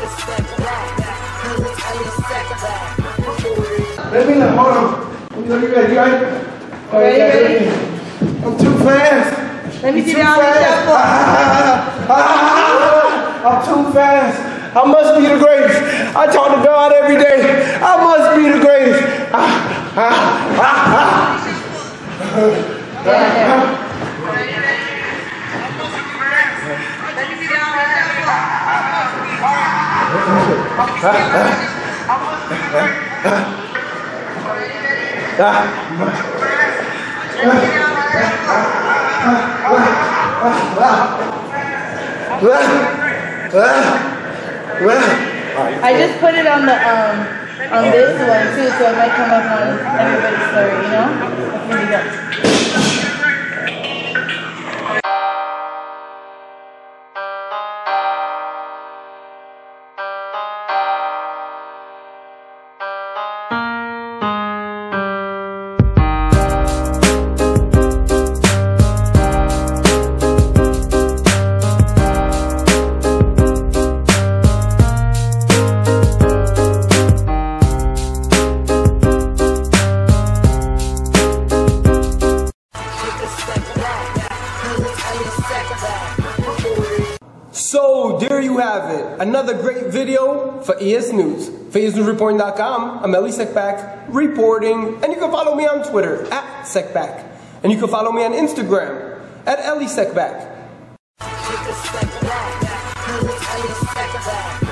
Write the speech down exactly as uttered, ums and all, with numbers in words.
Let me know, hold on. You ready? You ready? Right? Oh, ready, yeah, ready? I'm too fast. Let me I'm see too down fast. Ah, ah, ah, I'm too fast. I must be the greatest. I talk to God every day. I must be the greatest. Ah, ah, ah, ah. Yeah, yeah. I just put it on the um on this one too, so it might come up on everybody's story, you know? Here we go. So there you have it, another great video for E S News. For E S News Reporting dot com, I'm Ellie Sekback reporting, and you can follow me on Twitter at Sekback, and you can follow me on Instagram at Ellie Sekback.